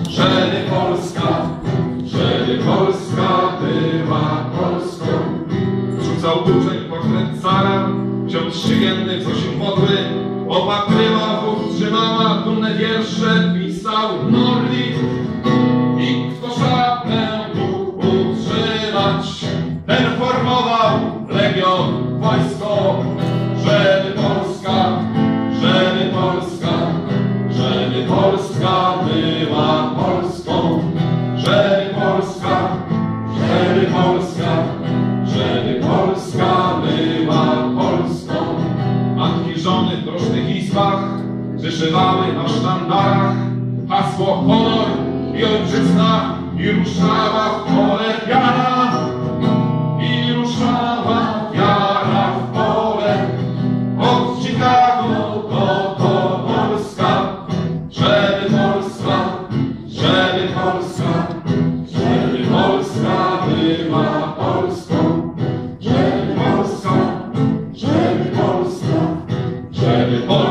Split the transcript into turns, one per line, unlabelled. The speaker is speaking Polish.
żeby Polska była Polską. Rzucał uczeń portret cara, ksiądz ściegienny, co się modły, opatryła, powstrzymała, dumne wiersze pisał Norwid. I kto szablę mógł utrzymać, ten formował legion wojsko, żeby Polska była Polską, żeby Polska była Polską. Matki, żony w drożnych izbach wyszywały na sztandarach hasło honor i ojczyzna i ruszała w pole wiara, w pole od Chicago do Polska, żeby Polska była Polską, żeby Polska